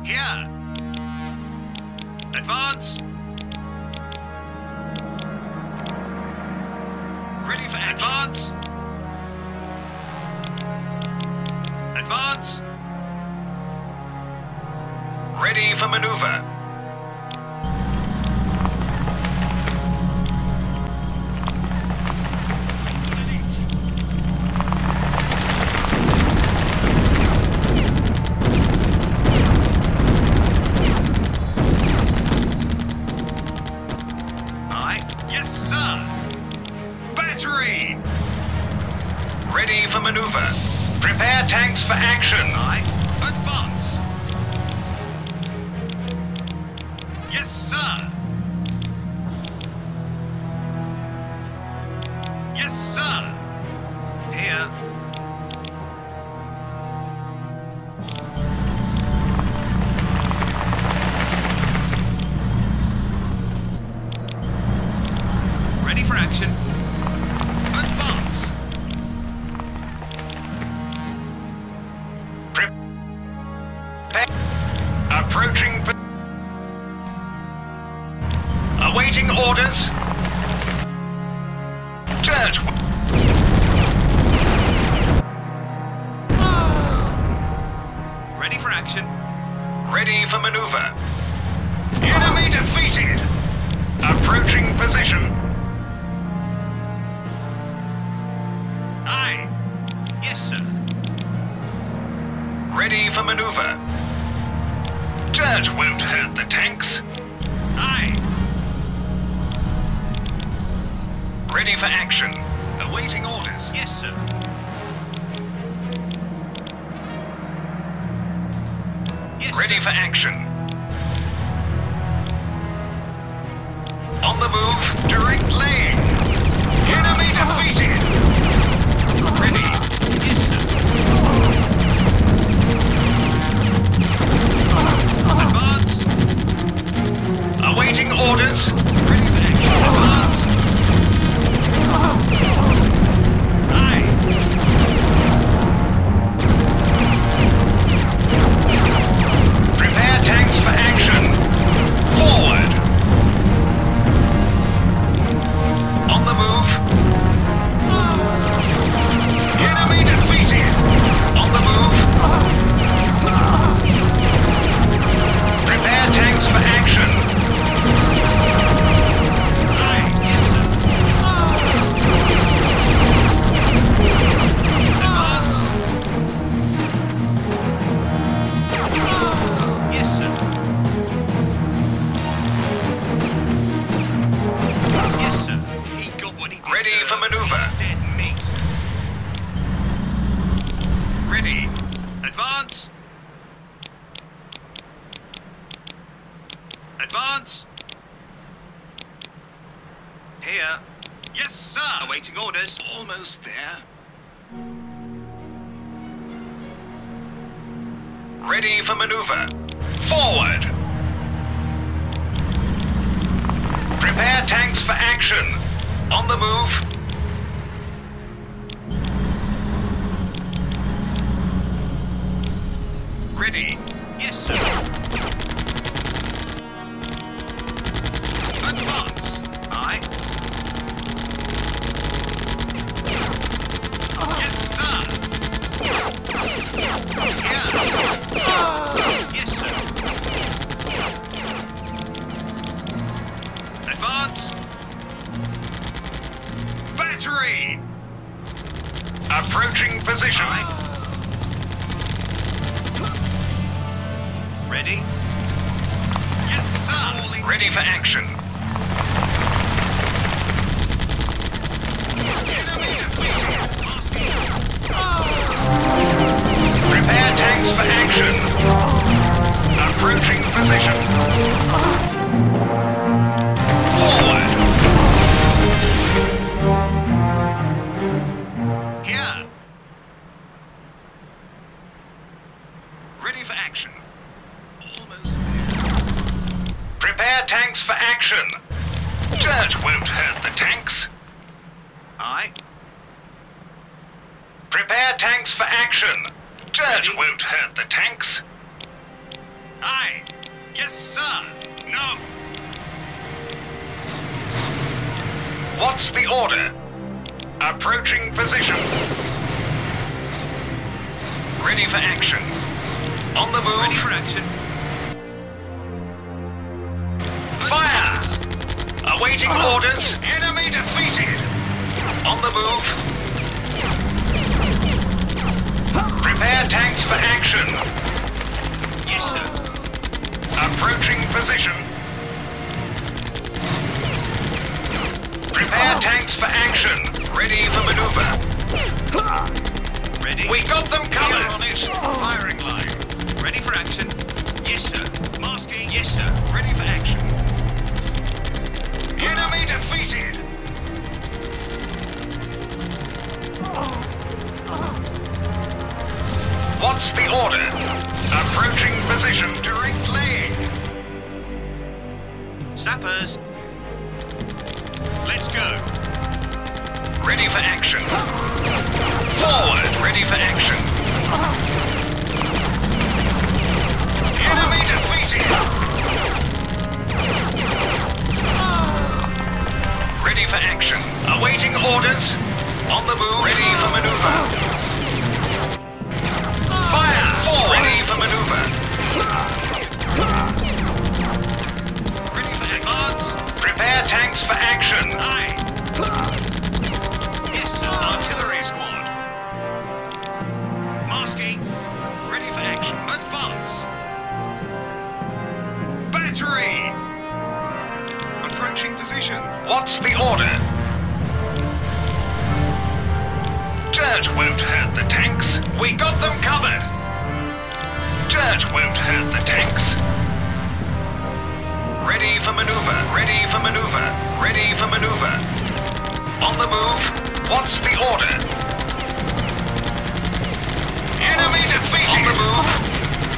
Here. Advance. Ready for advance. Advance. Ready for maneuver. Ready for maneuver. Prepare tanks for action. Aye. Advance. Yes, sir. Yes, sir. Here. Ready for action. Advance. Approaching. Awaiting orders. Dirt. Ready for action. Ready for maneuver. Enemy defeated. Approaching position. Aye. Yes, sir. Ready for maneuver. Dirt won't hurt the tanks. Aye. Ready for action. Awaiting orders. Yes, sir. Yes, Ready sir. for action. On the move, direct lane. Enemy defeated. Ready. Yes, sir. Advance. Awaiting orders. Ready for action. Advance. Aye. Prepare tanks for action. Forward. On the move. Enemy defeated. On the move. Prepare tanks for action. Aye. Yes, sir. Advance. Yes, sir. Yes, sir. He got what he deserved. Ready for maneuver. He's dead meat. Ready. Advance. Advance. Here. Yes, sir. Awaiting orders. Almost there. Ready for maneuver. Forward. Prepare tanks for action. On the move. Ready. Yes, sir. Advance. Aye. Yes, sir. Here. Yes, sir. Advance. Battery. Approaching position. Aye. Ready? Yes, sir. Ready for action. Enemy defeated. Prepare tanks for action. Approaching position. Forward. Here. Ready for action. Almost there. Prepare tanks for action. Dirt won't hurt the tanks. Aye. Prepare tanks for action. Dirt Ready? won't hurt the tanks. Aye. Yes, sir. No. What's the order? Approaching position. Ready for action. On the move. Ready for action. Fire! Awaiting orders. Enemy defeated. On the move. Prepare tanks for action. Yes, sir. Approaching position. Prepare tanks for action. Ready for maneuver. Ready. We got them We're covered. on it. Firing line. Ready for action. Yes, sir. Masking. Yes, sir. Ready for action. Enemy defeated. What's the order? Approaching position. Direct laying. Sappers. Let's go. Ready for action. Forward. Ready for action. Enemy defeated. Ready for action. Awaiting orders. On the move. Ready for maneuver. Fire! Forward. Ready for maneuver. Ready for advance. Prepare tanks for action. Aye. Yes, sir. Artillery squad. Masking. Ready for action. Advance. Battery. Approaching position. What's the order? Dirt won't hurt the tanks. We got them covered. Dirt won't hurt the tanks. Ready for maneuver. Ready for maneuver. Ready for maneuver. On the move. What's the order? Enemy defeated. On the move.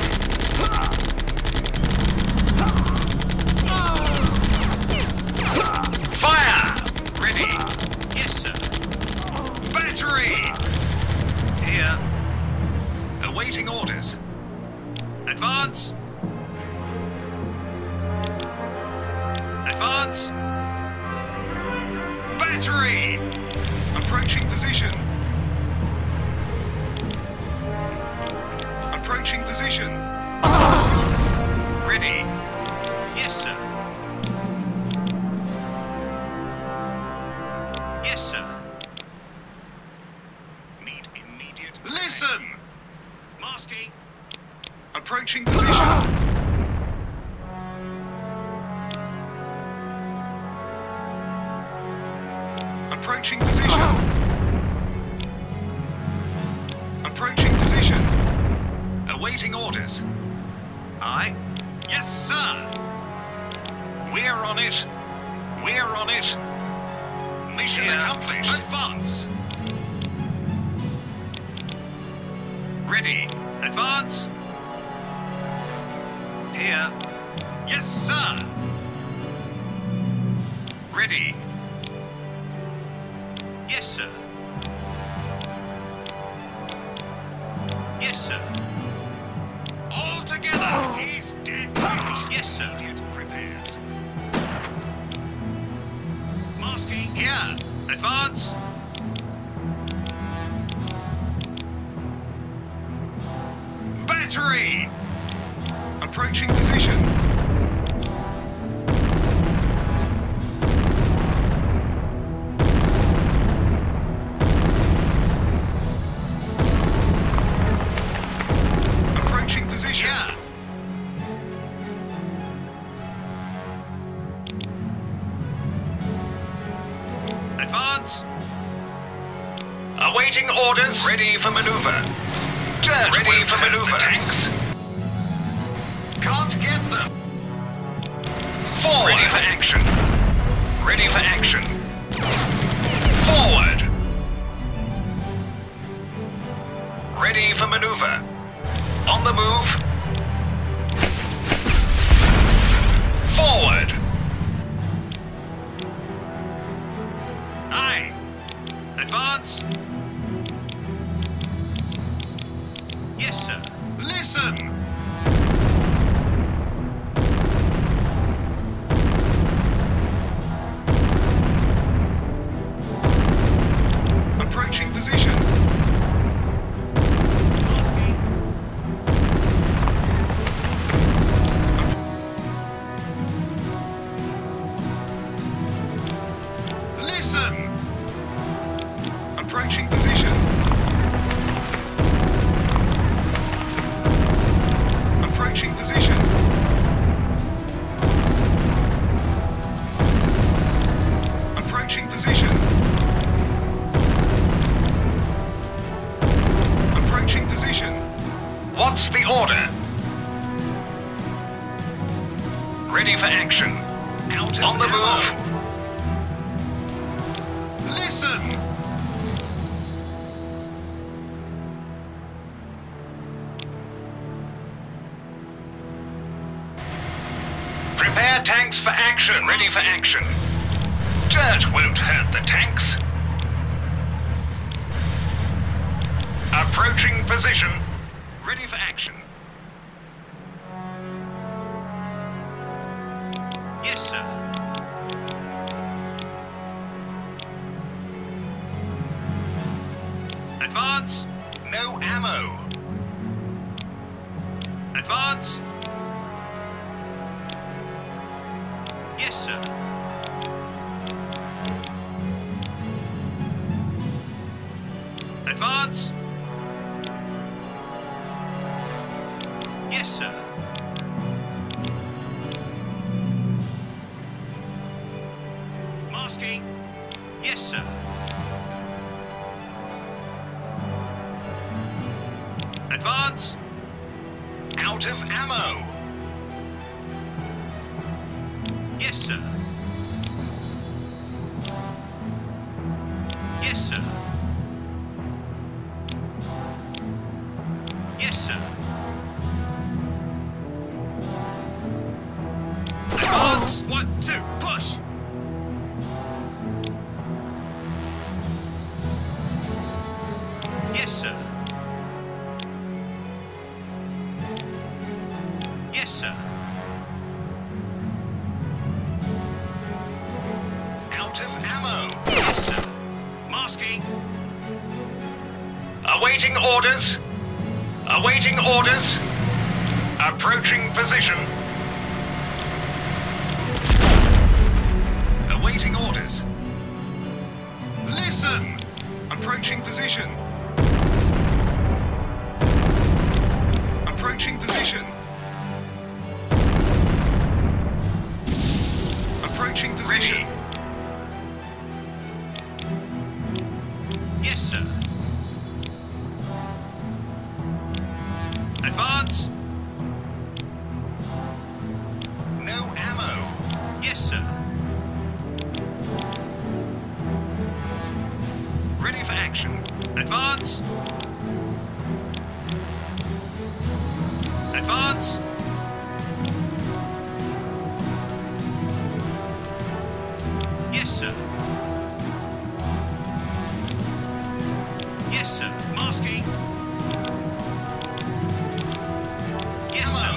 Fire! Ready. Yes, sir. Battery. Here. Awaiting orders. Advance. Advance. Battery. Approaching position. Approaching position. Ready. Yes, sir. Yes, sir. Need immediate... Listen! Masking. Approaching position. Approaching position. Approaching position. Awaiting orders. Aye. Yes, sir. We're on it. We're on it. Mission accomplished. Advance. Ready. Advance. Here. Yes, sir. Ready. Yes, sir. Yes, sir. All together. He's dead. Yes, sir. Repairs. Masking. Here. Advance. Battery. Approaching position. Approaching position. Yeah. Advance. Awaiting orders. Ready for maneuver. Dirt ready for maneuver. Tanks. Can't get them. Forward. Ready for action. Ready for action. Forward. Ready for maneuver. On the move. Forward. Aye. Advance. Yes, sir. Listen. What's the order? Ready for action. Out of On the ammo. move. Listen! Prepare tanks for action. Ready for action. Dirt won't hurt the tanks. Approaching position. Ready for action. Yes, sir. Advance. No ammo. Advance. Yes, sir. Advance. Yes, sir. Masking. Yes, sir. Advance. Out of ammo. Yes, sir. Yes, sir. Yes, sir. Advance. 1, 2, push. Yes, sir. Yes, sir. Out of ammo. Yes, sir. Masking. Awaiting orders. Awaiting orders. Approaching position. Awaiting orders. Listen! Approaching position. Approaching position. Approaching position. Yes, sir. Advance. No ammo. Yes, sir. Ready for action. Advance. Advance. Yes, sir. Yes, sir. Masking. Yes, sir.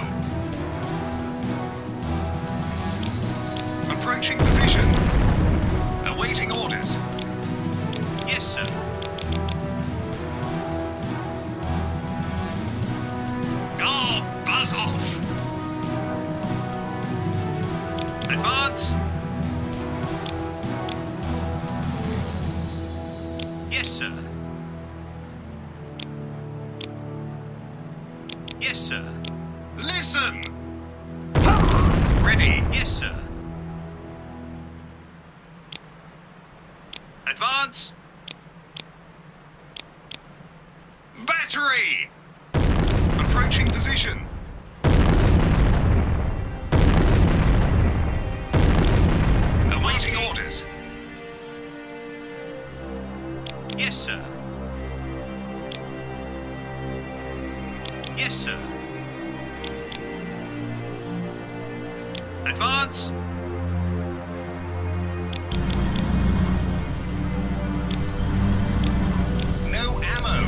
Approaching position. Awaiting orders. Yes, sir. Oh, buzz off. Advance. Yes, sir. Yes, sir. Listen! Ready. Yes, sir. Advance. Battery! Approaching position. Awaiting orders. Yes, sir. Yes, sir. Advance. No ammo.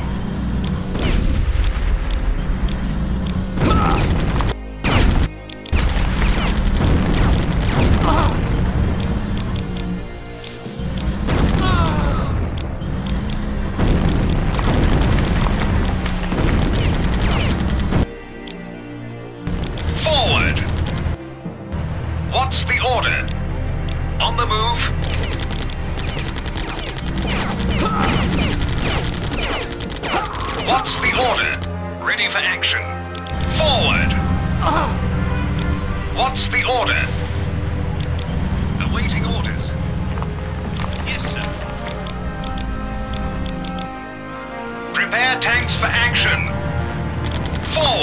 Forward. What's the order? On the move. What's the order? Ready for action. Forward. What's the order? Awaiting orders. Yes, sir. Prepare tanks for action. Forward.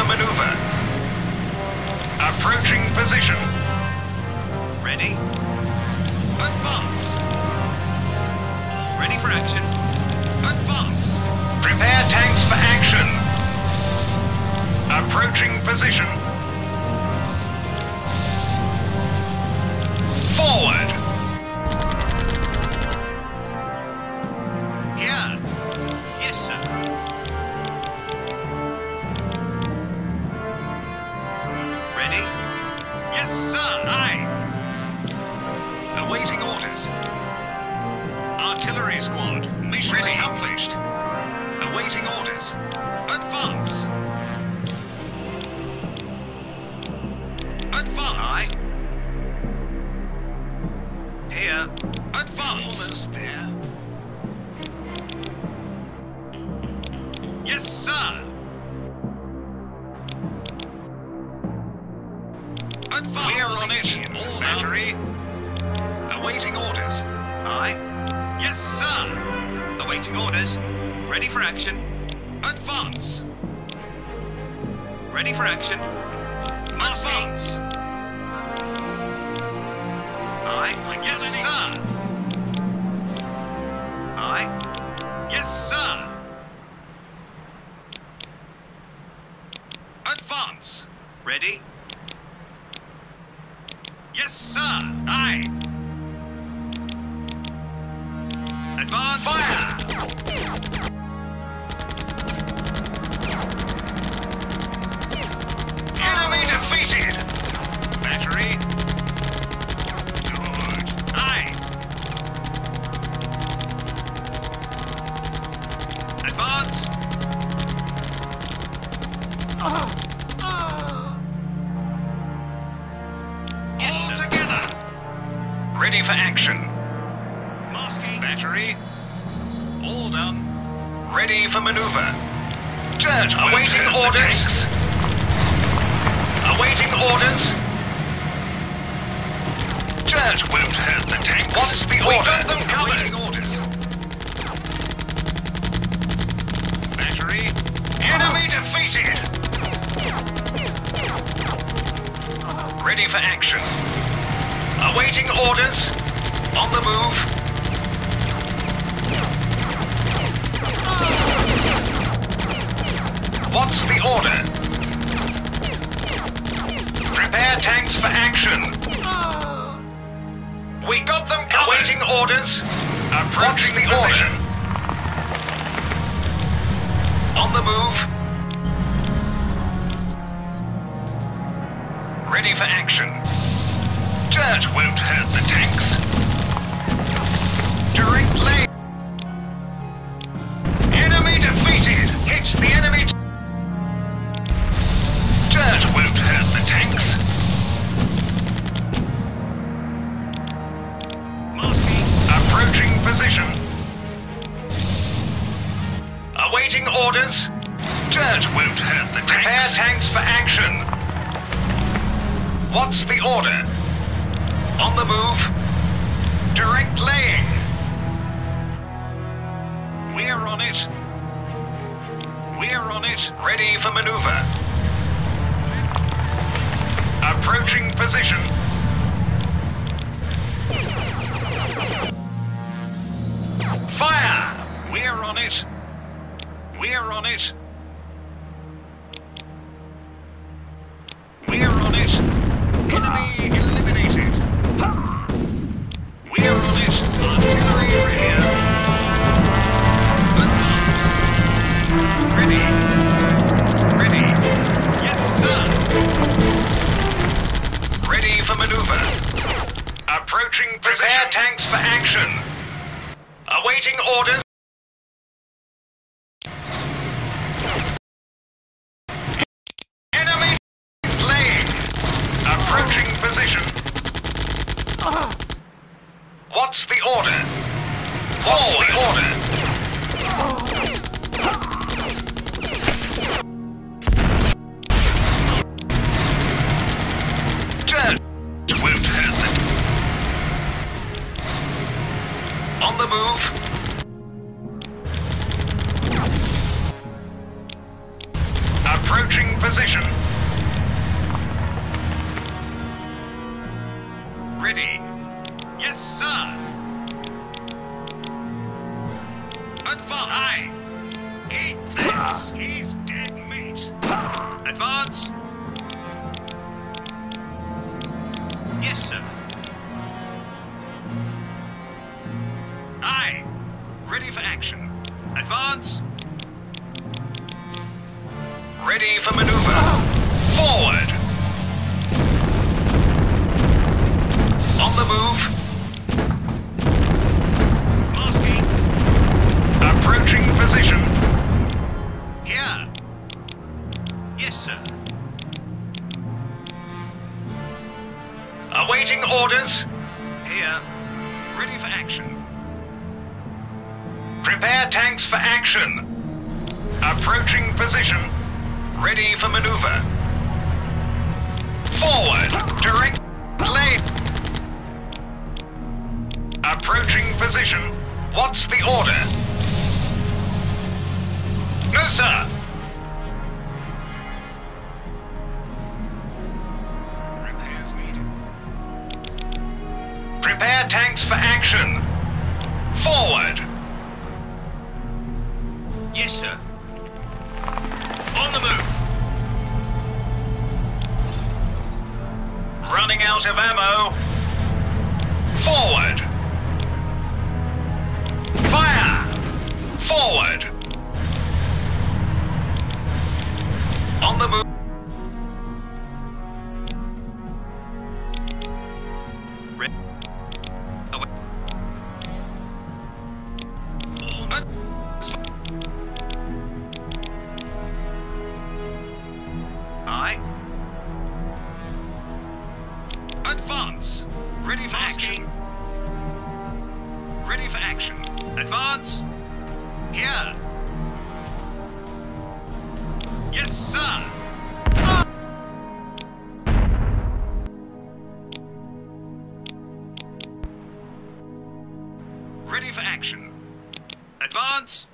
for maneuver. Approaching position. Ready? Advance. All ready for action. Advance. Prepare tanks for action. Approaching position. Forward. Here. Yes, sir. Ready? Yes, sir. Aye. Awaiting orders. Artillery squad. Mission accomplished. Awaiting orders. Advance. Advance. Aye. Here. Advance. Almost there. Yes, sir. Advance. We're on it. All battery. Awaiting orders. Aye. Yes, sir. Awaiting orders. Ready for action. Advance. Ready for action. Advance. Aye. Yes, sir. Aye. Yes, sir. Advance. Ready? Yes, sir. Aye. Advance. Fire. Enemy defeated. Battery. Good. Aye. Advance. Yes, all together. Ready for action. Masking. Battery. All done. Ready for maneuver. Dirt awaiting orders. Awaiting orders. Dirt won't hurt the tank. What's the order? We got them covered. Awaiting orders. Battery. Enemy defeated. Ready for action. Awaiting orders. On the move. What's the order? Prepare tanks for action. We got them covered. Awaiting orders. Approaching the order. On the move. Ready for action. Dirt won't hurt the tanks. Direct lane. Enemy defeated. Hits the enemy. Dirt won't hurt the tanks. Masking. Approaching position. Awaiting orders. Dirt won't hurt the tanks. Prepare tanks for action. What's the order? On the move. Direct laying. We're on it. We're on it. Ready for maneuver. Approaching position. Fire! We're on it. We're on it. We're on it. Enemy eliminated. We're on it. Artillery rear. Advance. Ready. Ready. Yes, sir. Ready for maneuver. Approaching position. Prepare tanks for action. Awaiting orders. Enemy laying. Approaching position. What's the order? What's the order? Dirt won't hurt it. On the move. Approaching position. Ready. Yes, sir. Advance. Aye. Eat this. He's dead meat. Advance. Yes, sir. Aye. Ready for action. Advance. Ready for maneuver. Forward. On the move. Masking. Approaching position. Here. Yes, sir. Awaiting orders. Here. Ready for action. Prepare tanks for action. Approaching position. Ready for maneuver. Forward. Direct lane. Approaching position. What's the order? No, sir. Repairs needed. Prepare tanks for action. Forward. Yes, sir. On the move. Running out of ammo. Forward. Fire. Forward. On the move. Aye. Advance. Ready for action. Ready for action. Advance. Here. Yes, sir. Ready for action. Advance.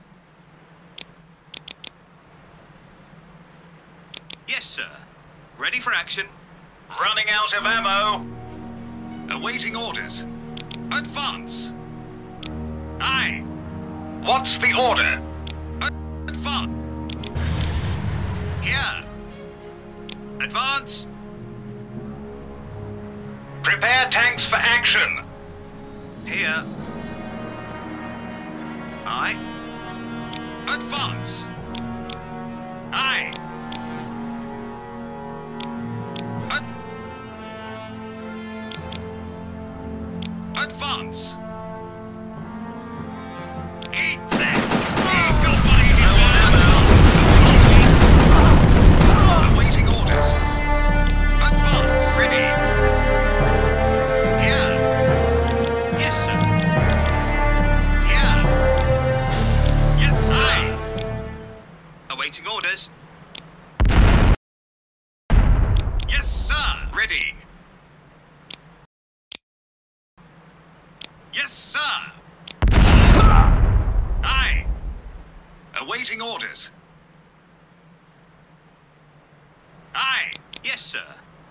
Yes, sir. Ready for action. Running out of ammo. Awaiting orders. Advance. Aye. What's the order? Advance. Here. Advance. Prepare tanks for action. Here. Aye. Advance. Aye. Advance. Eat this. Nobody awaiting orders. Advance. Ready. Here. Yes, sir. Here. Yes, sir. Aye. Awaiting orders. Yes, sir. Ready. Yes, sir. Aye. Awaiting orders. Aye. Yes, sir.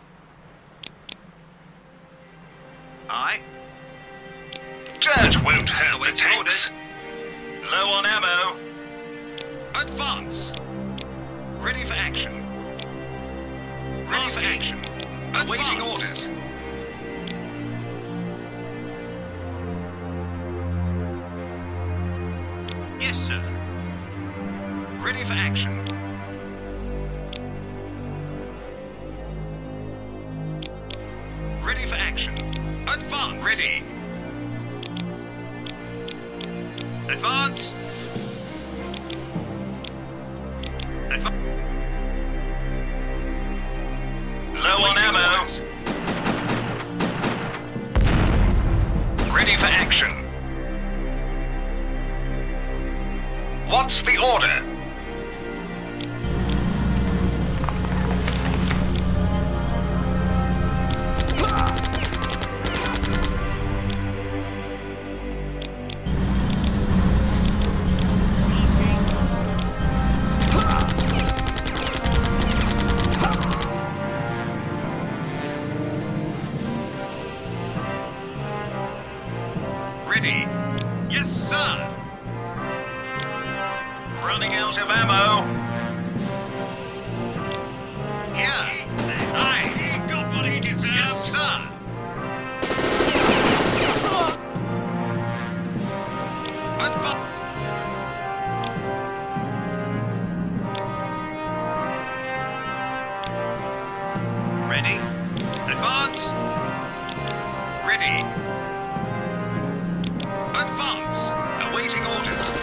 Aye. Dirt won't hurt the Awaiting tanks. orders. Low on ammo. Advance. Ready for action. Ready for action. Awaiting orders. Yes, sir. Ready for action. Ready for action. Advance. Ready. Advance. Low on ammo. Orders. Ready for action. What's the order? Ready. Advance. Ready. Advance. Awaiting orders.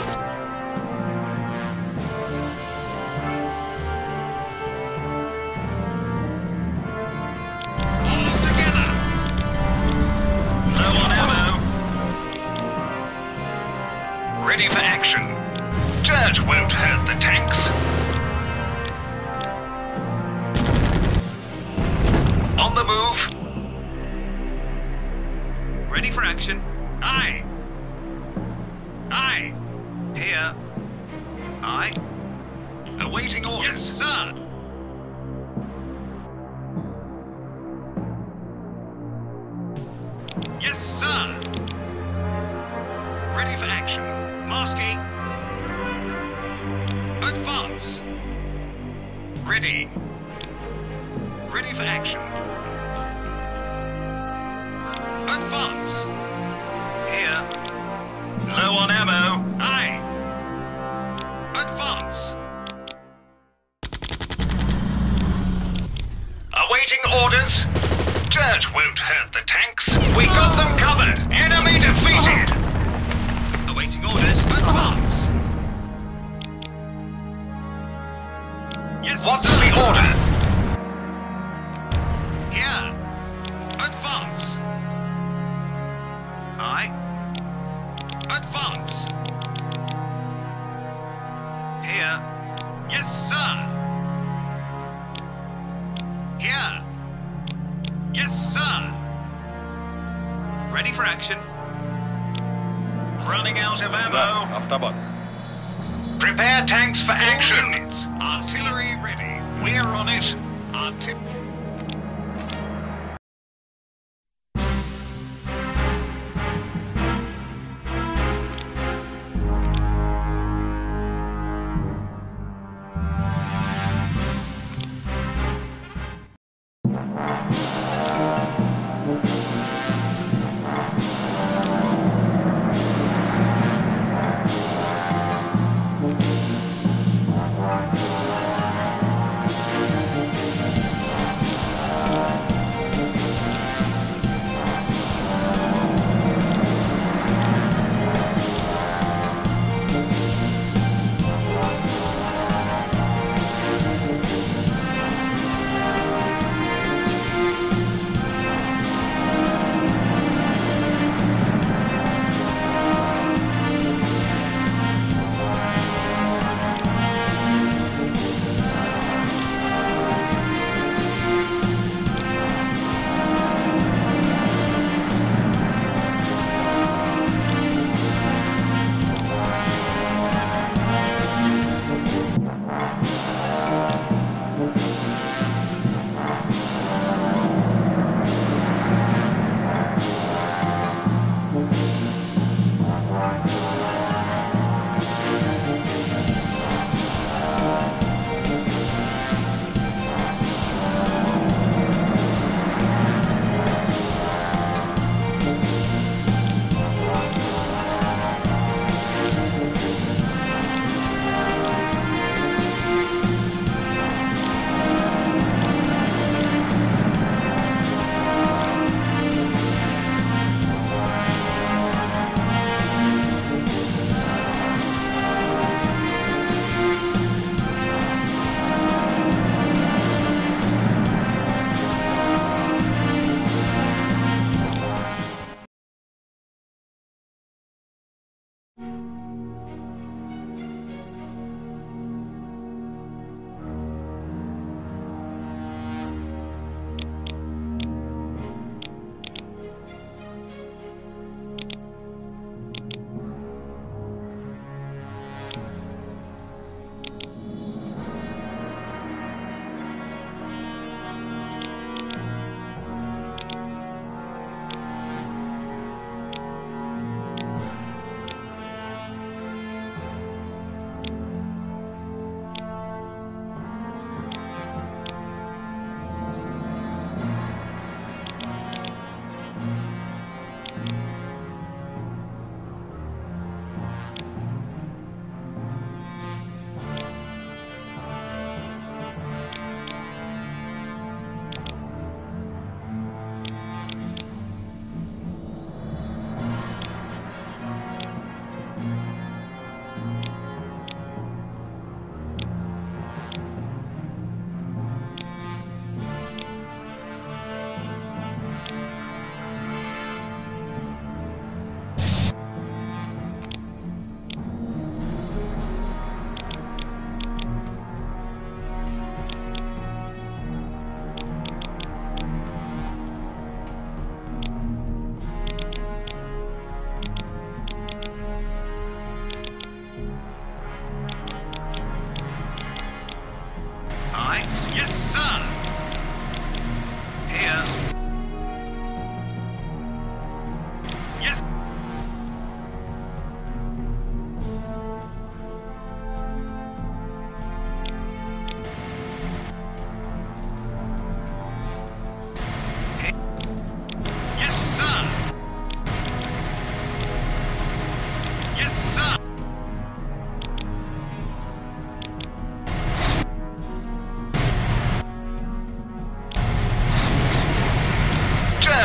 All together. Low on ammo. Ready for action. Dirt won't hurt the tanks. On the move. Ready for action. Aye. Aye. Here. Aye. Awaiting orders. Yes, sir. Yes, sir. Ready for action. Masking. Advance. Ready. Ready for action. Advance. Here. Low on ammo. Aye. Advance. Awaiting orders. Dirt won't hurt the tanks. We got them covered. Enemy defeated. Awaiting orders. Advance. Yes, What's sir. the order? Here. Advance. Aye. Advance. Here. Yes, sir. Here. Yes, sir. Ready for action. Running out of Да, ammo. автобат. Prepare tanks for All action. units. Artillery ready. We're on it. Artillery.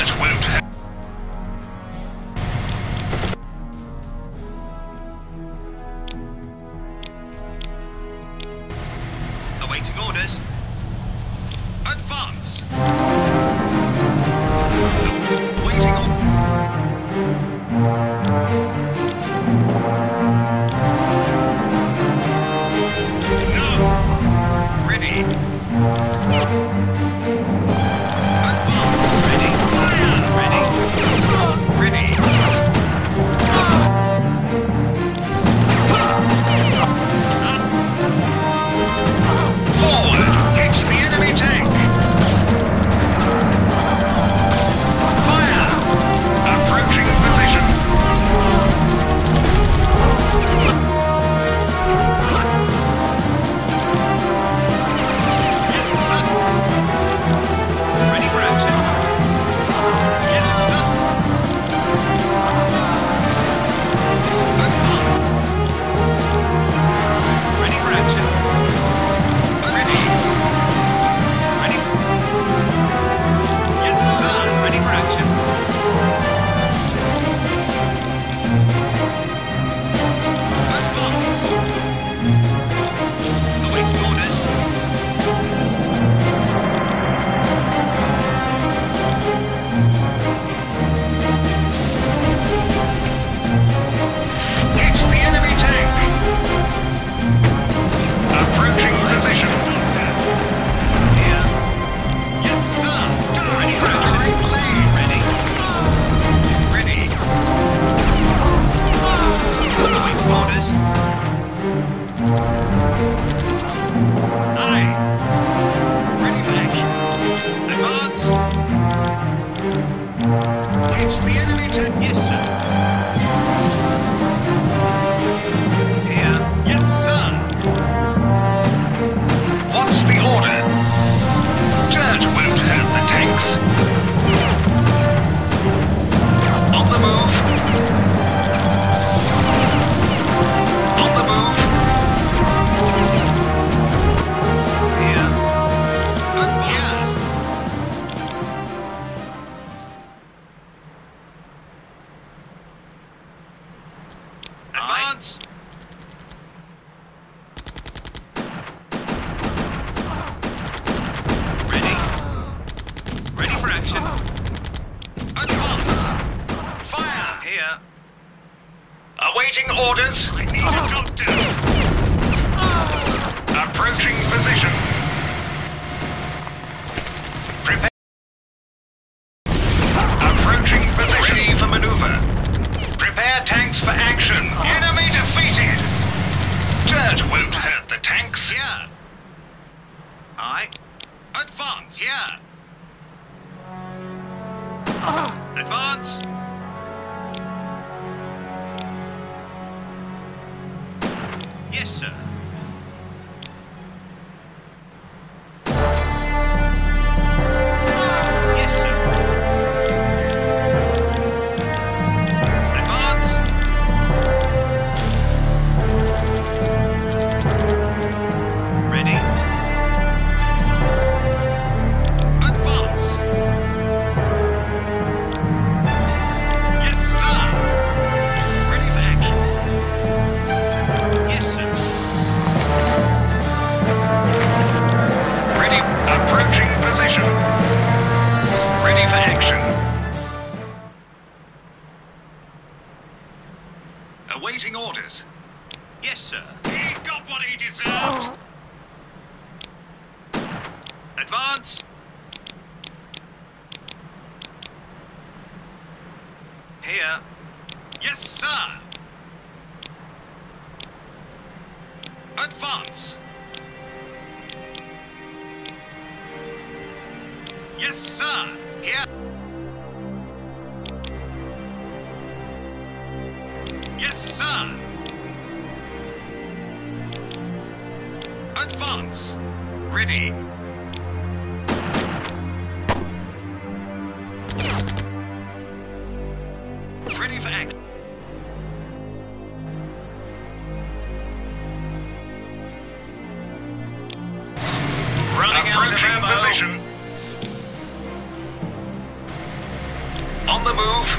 That won't hurt. Awaiting orders. Advance. Waiting on. No. Ready. Advance. Ready. Fire. Ready. Ready. Forward! It's the enemy tank! Fire! Approaching position! Yes, sir. Ready for action. Yes, sir. Advance. Ready for action. Ready. Ready. Yes, sir. Ready for action. Advance. Awaiting orders. It's the enemy tank! Approaching position! Here. Yes, sir. Ready for action. Ready. Ready. Awaiting orders. Aye. Ready for action. Advance. It's the enemy tank! Yes, sir. Here. Yes, sir. What's the order? That won't hurt the tanks! On the move! On the move! Here. Advance. Advance. Ready. Ready for action. Advance. Fire! Here. Awaiting orders! I need a doctor. Approaching position! Prepare! Approaching position! Ready for maneuver! Prepare tanks for action! Enemy defeated! That won't hurt the tanks! Here. Aye. Advance. Here. Advance. Yes, sir. Yes, sir. Advance. Ready. Advance. Yes, sir. Ready for action. Yes, sir. Ready! Approaching position! Ready for action! Awaiting orders. Yes, sir. He got what he deserved. Advance. Here. Yes, sir. Advance. Yes, sir. Here. Yes, sir. Advance. Ready. Ready for action. Running out of ammo. Position. the move.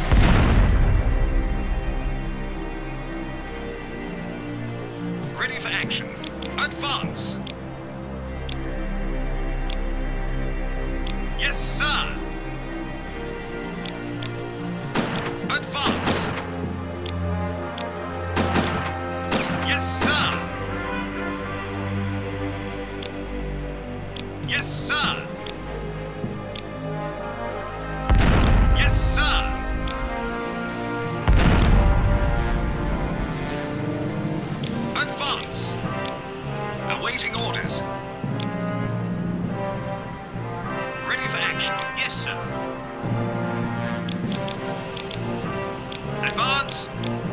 Ready for action. Advance. Yes, sir. Advance. Yes, sir. Yes, sir. Yes, sir. Advance. Awaiting orders. Ready for action. Yes, sir. Advance.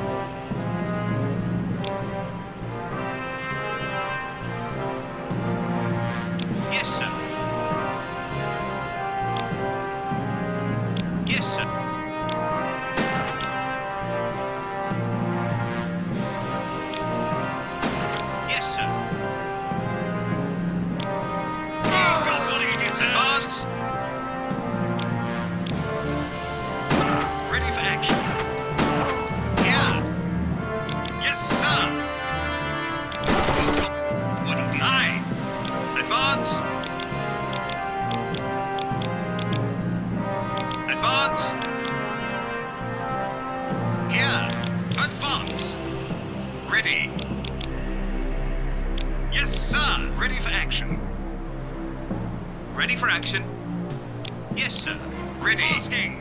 Yes, sir. Yes, sir. Yes, sir. He got what he deserved. Advance. Ready for action. Here. Yes, sir. He got what he deserved. Aye. Advance. Advance. Here. Advance. Ready. Yes, sir. Ready for action. Ready for action. Yes, sir. Ready. Asking.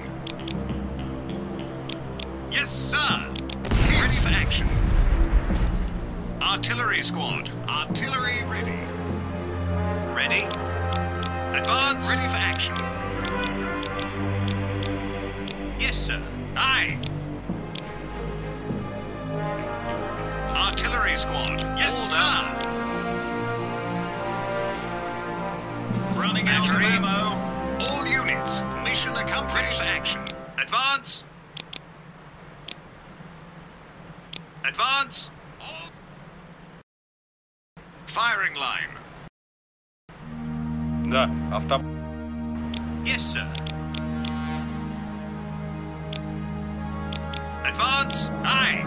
Yes, sir. Ready for action. Artillery squad. Artillery ready. Ready. Advance. Ready for action. Yes, sir. Aye. Artillery squad. Yes, sir. Running out of ammo. All units. Mission accomplished. Ready for action. Advance. Advance. All. Firing line. Да, авто... Yes, sir. Advance. Aye.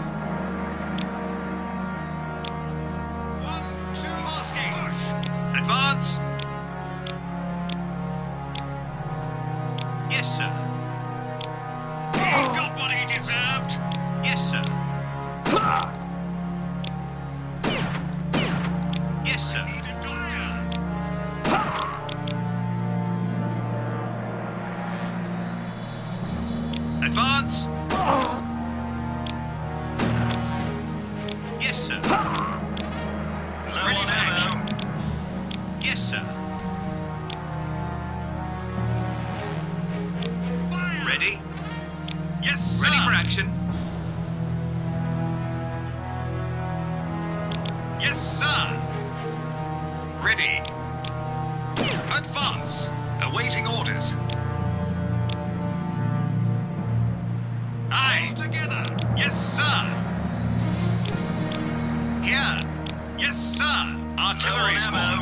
1, 2, asking. Advance. Yes, sir. He got what he deserved. Yes, sir. Yes, sir. Advance. Yes, sir. Ready for action. Yes, sir. Ready? Yes, sir. Ready for action. Yes, sir. Ready. Advance. Awaiting orders. Aye. All together. Yes, sir. Here. Yes, sir. Artillery squad.